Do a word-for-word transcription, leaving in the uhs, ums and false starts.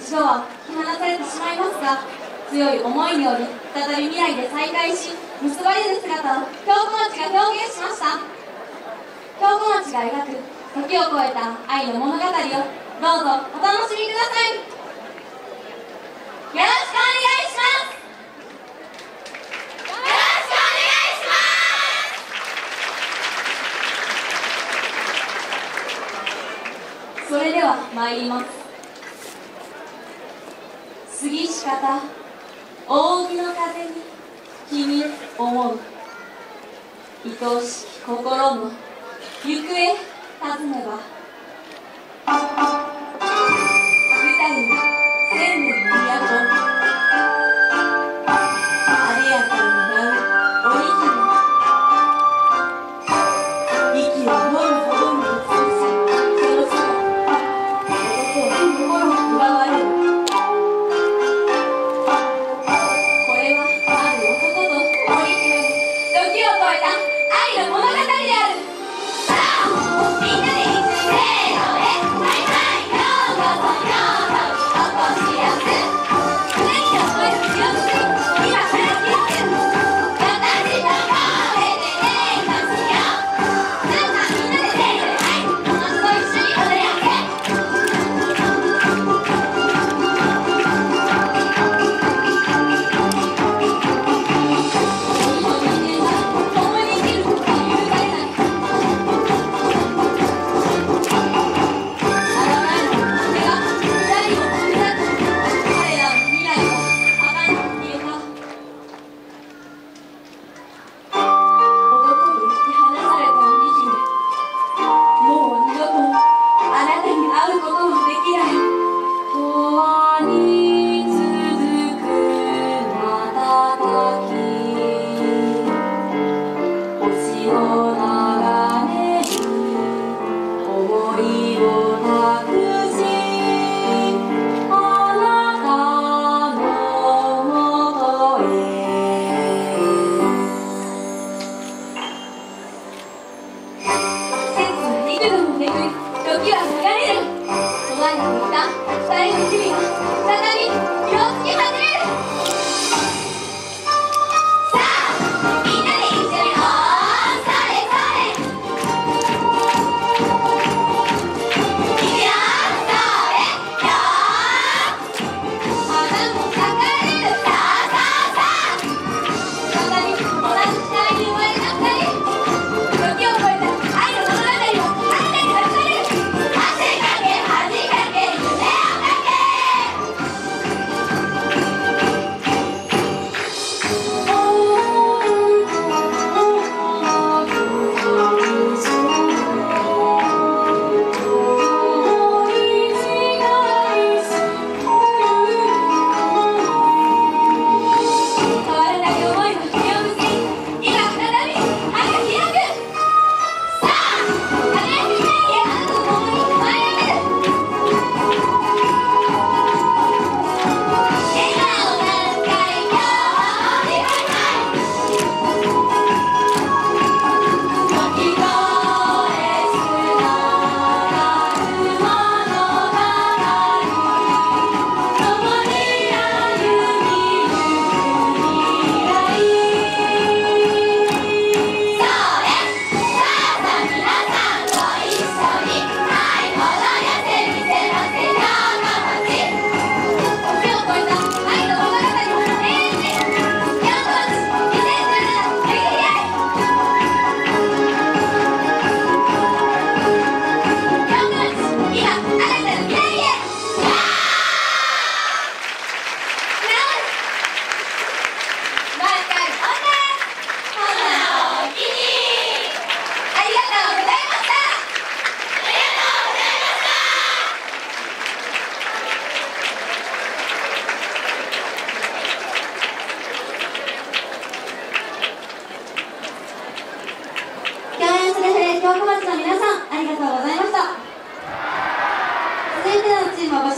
一度は引き離されてしまいますが、強い思いにより再び未来で再会し結ばれる姿を京子町が表現しました。京子町が描く時を超えた愛の物語をどうぞお楽しみください。よろしくお願いします。それでは参ります。杉しかた扇の風に君思う、愛しき心の行方尋ねば、舞台に千年の都、あでやかに舞う織姫、息を飲むほどに美しいその姿、男は心を奪われる。これはある男と織姫の時を超えた愛の物語である。さあみんなで一緒にせーのでバイバイ、ようこそ京都にお越しやす。常に思える強く今からキス、私とこれでデートしよう。さあみんなでせーのではい、この子と一緒に踊り合って。時は流れる。途絶えていた二人の日々が